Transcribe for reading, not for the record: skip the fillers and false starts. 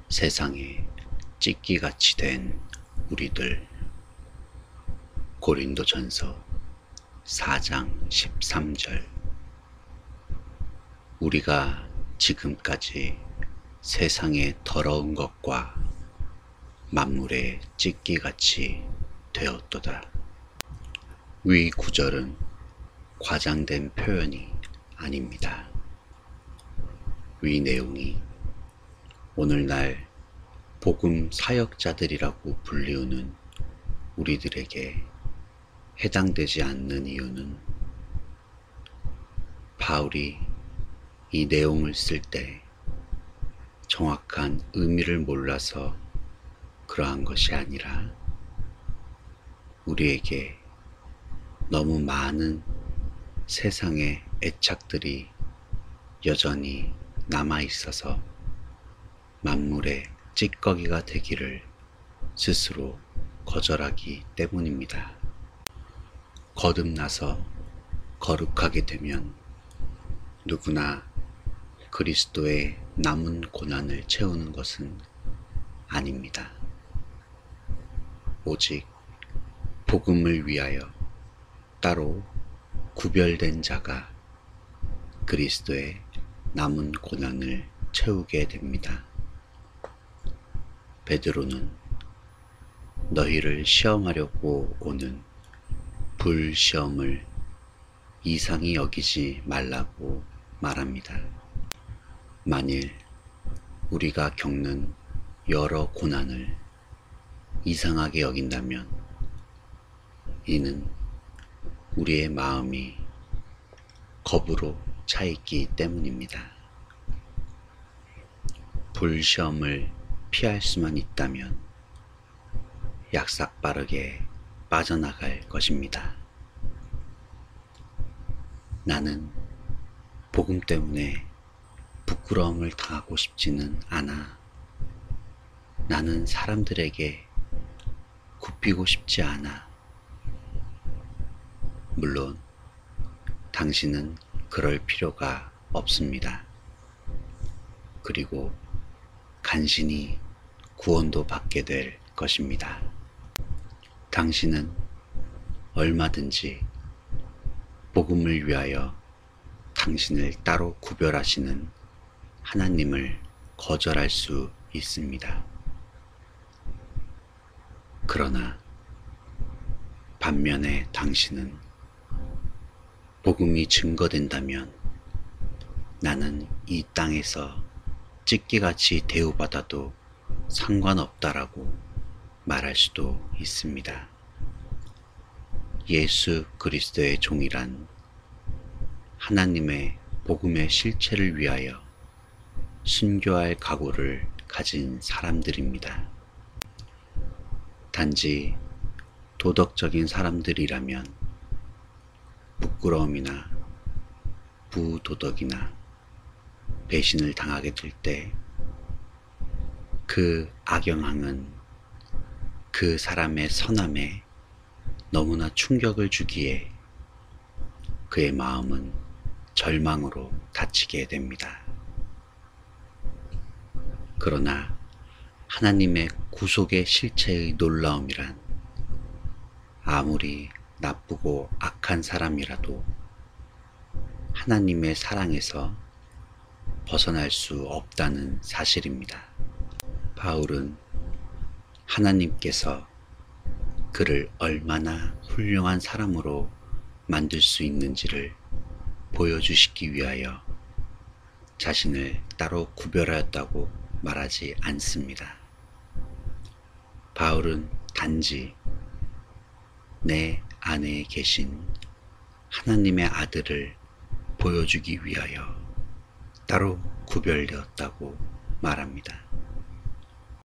세상에 찢기같이 된 우리들. 고린도전서 4장 13절. 우리가 지금까지 세상의 더러운 것과 만물의 찢기같이 되었도다. 위 구절은 과장된 표현이 아닙니다. 위 내용이 오늘날 복음 사역자들이라고 불리우는 우리들에게 해당되지 않는 이유는 바울이 이 내용을 쓸 때 정확한 의미를 몰라서 그러한 것이 아니라 우리에게 너무 많은 세상의 애착들이 여전히 남아 있어서 만물의 찌꺼기가 되기를 스스로 거절하기 때문입니다. 거듭나서 거룩하게 되면 누구나 그리스도의 남은 고난을 채우는 것은 아닙니다. 오직 복음을 위하여 따로 구별된 자가 그리스도의 남은 고난을 채우게 됩니다. 베드로는 너희를 시험하려고 오는 불시험을 이상히 여기지 말라고 말합니다. 만일 우리가 겪는 여러 고난을 이상하게 여긴다면 이는 우리의 마음이 겁으로 차 있기 때문입니다. 불시험을 피할 수만 있다면 약삭빠르게 빠져나갈 것입니다. 나는 복음 때문에 부끄러움을 당하고 싶지는 않아. 나는 사람들에게 굽히고 싶지 않아. 물론 당신은 그럴 필요가 없습니다. 그리고 간신히 구원도 받게 될 것입니다. 당신은 얼마든지 복음을 위하여 당신을 따로 구별하시는 하나님을 거절할 수 있습니다. 그러나 반면에 당신은 복음이 증거된다면 나는 이 땅에서 찢기같이 대우받아도 상관없다라고 말할 수도 있습니다. 예수 그리스도의 종이란 하나님의 복음의 실체를 위하여 순교할 각오를 가진 사람들입니다. 단지 도덕적인 사람들이라면 부끄러움이나 부도덕이나 배신을 당하게 될 때 그 악영향은 그 사람의 선함에 너무나 충격을 주기에 그의 마음은 절망으로 닫히게 됩니다. 그러나 하나님의 구속의 실체의 놀라움이란 아무리 나쁘고 악한 사람이라도 하나님의 사랑에서 벗어날 수 없다는 사실입니다. 바울은 하나님께서 그를 얼마나 훌륭한 사람으로 만들 수 있는지를 보여주시기 위하여 자신을 따로 구별하였다고 말하지 않습니다. 바울은 단지 내 안에 계신 하나님의 아들을 보여주기 위하여 따로 구별되었다고 말합니다.